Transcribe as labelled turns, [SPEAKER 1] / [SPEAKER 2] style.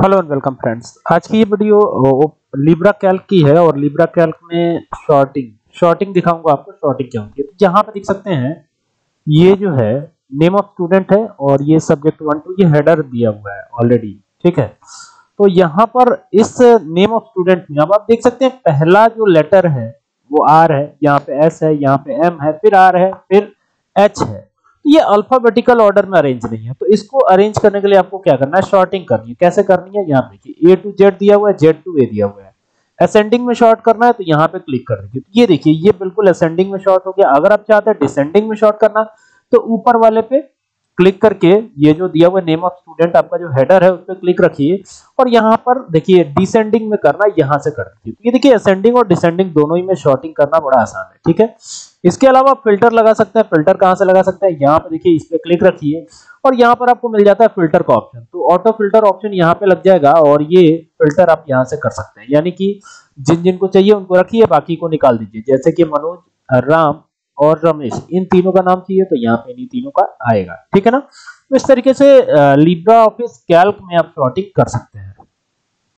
[SPEAKER 1] Hello and welcome friends. आज की ये वीडियो लिब्रा कैल्क की है और लिब्रा कैल्क में शॉर्टिंग दिखाऊंगा आपको। शॉर्टिंग क्या होती है तो यहाँ पे देख सकते हैं, ये जो है नेम ऑफ स्टूडेंट है और ये सब्जेक्ट 1 2 ये हेडर दिया हुआ है ऑलरेडी। ठीक है, तो यहाँ पर इस नेम ऑफ स्टूडेंट में अब आप देख सकते हैं पहला जो लेटर है वो आर है, यहाँ पे एस है, यहाँ पे एम है, फिर आर है, फिर एच है। तो ये अल्फाबेटिकल ऑर्डर में अरेंज नहीं है, तो इसको अरेंज करने के लिए आपको क्या करना है, शॉर्टिंग करनी है। कैसे करनी है, यहाँ देखिए ए टू जेड दिया हुआ है, जेड टू ए दिया हुआ है। असेंडिंग में शॉर्ट करना है तो यहाँ पे क्लिक कर दीजिए। तो ये देखिए ये बिल्कुल असेंडिंग में शॉर्ट हो गया। अगर आप चाहते हैं डिसेंडिंग में शॉर्ट करना तो ऊपर वाले पे क्लिक करके ये जो दिया हुआ नेम ऑफ स्टूडेंट आपका जो हेडर है उस पर क्लिक रखिए और यहाँ पर देखिए डिसेंडिंग में करना, यहाँ से कर दीजिए। तो ये देखिए असेंडिंग और डिसेंडिंग दोनों ही में शॉर्टिंग करना बड़ा आसान है। ठीक है, इसके अलावा फिल्टर लगा सकते हैं। फिल्टर कहाँ से लगा सकते हैं, यहाँ पे देखिए इस पे क्लिक रखिए और यहाँ पर आपको मिल जाता है फिल्टर का ऑप्शन। तो ऑटो फिल्टर ऑप्शन यहाँ पे लग जाएगा और ये फिल्टर आप यहाँ से कर सकते हैं, यानी कि जिन जिन को चाहिए उनको रखिए, बाकी को निकाल दीजिए। जैसे कि मनोज, राम और रमेश, इन तीनों का नाम चाहिए तो यहाँ पे इन तीनों का आएगा। ठीक है ना, तो इस तरीके से लिब्रा ऑफिस कैल्क में आप शॉर्टिंग कर सकते हैं।